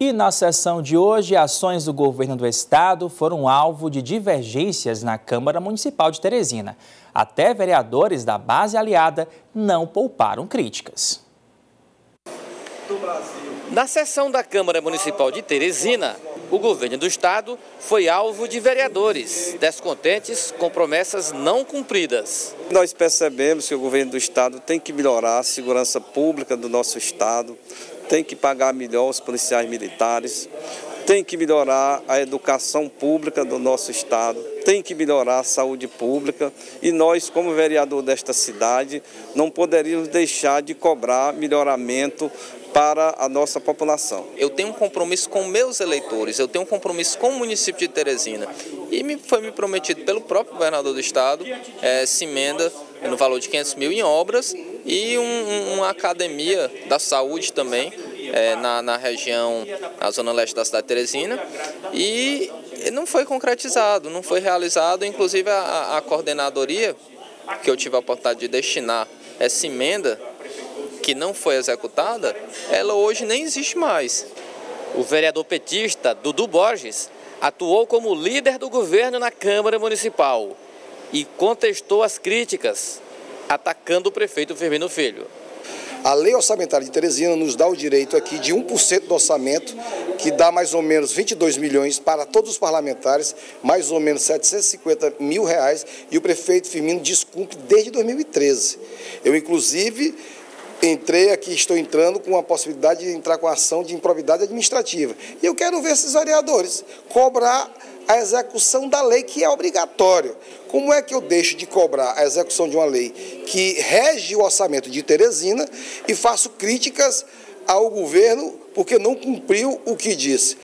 E na sessão de hoje, ações do governo do estado foram alvo de divergências na Câmara Municipal de Teresina. Até vereadores da base aliada não pouparam críticas. Na sessão da Câmara Municipal de Teresina, o governo do estado foi alvo de vereadores descontentes com promessas não cumpridas. Nós percebemos que o governo do estado tem que melhorar a segurança pública do nosso estado, tem que pagar melhor os policiais militares, tem que melhorar a educação pública do nosso estado, tem que melhorar a saúde pública e nós, como vereador desta cidade, não poderíamos deixar de cobrar melhoramento para a nossa população. Eu tenho um compromisso com meus eleitores, eu tenho um compromisso com o município de Teresina e foi me prometido pelo próprio governador do estado essa emenda no valor de 500 mil em obras e uma academia da saúde também na região, na zona leste da cidade de Teresina, e não foi concretizado, não foi realizado. Inclusive a coordenadoria que eu tive a oportunidade de destinar essa emenda que não foi executada, ela hoje nem existe mais. O vereador petista Dudu Borges atuou como líder do governo na Câmara Municipal e contestou as críticas, atacando o prefeito Firmino Filho. A lei orçamentária de Teresina nos dá o direito aqui de 1% do orçamento, que dá mais ou menos 22 milhões para todos os parlamentares, mais ou menos 750 mil reais, e o prefeito Firmino descumpre desde 2013. Eu, inclusive, estou entrando com a possibilidade de entrar com a ação de improbidade administrativa. E eu quero ver esses vereadores cobrar a execução da lei, que é obrigatório. Como é que eu deixo de cobrar a execução de uma lei que rege o orçamento de Teresina e faço críticas ao governo porque não cumpriu o que disse?